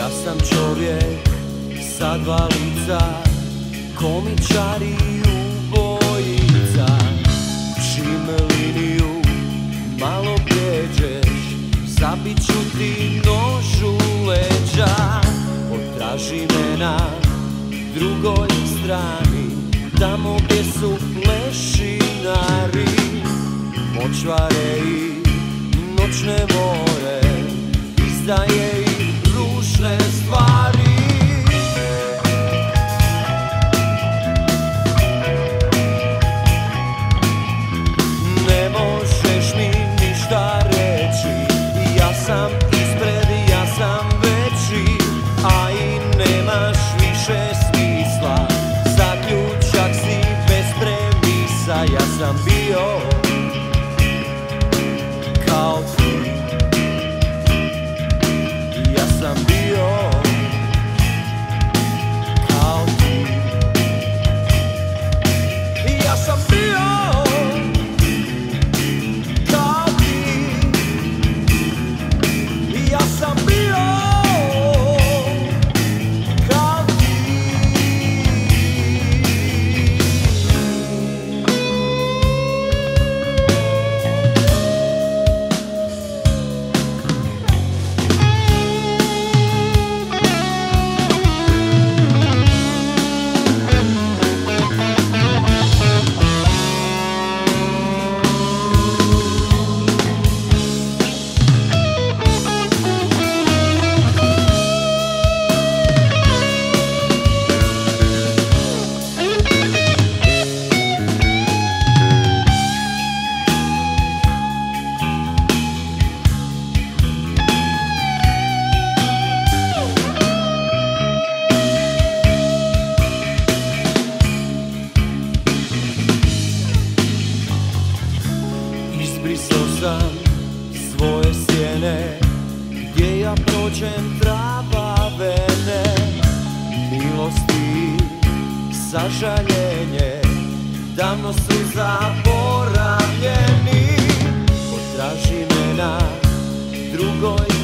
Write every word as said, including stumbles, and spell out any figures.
Ja sam čovjek sa dva lica, komičar i ubojica. Čim liniju malo prijeđeš, zabit ću ti nož u leđa. Potraži me na drugoj strani, tamo gdje su lešinari, močvare i noćne more, izdaje i ružne stvari. Ne možeš mi ništa reći, ja sam ispred, ja sam veći, a i nemaš više smisla. Zaključak si bez premisa, ja sam bio kao ti. Ja sam bio kao ti. Ja sam bio kao ti. Ja sam bio kao ti. Izbrisao sam svoje sjene, gdje ja prođem trava vene. Milosti, sažaljenje, davno su zaboravljeni. Potraži me na drugoj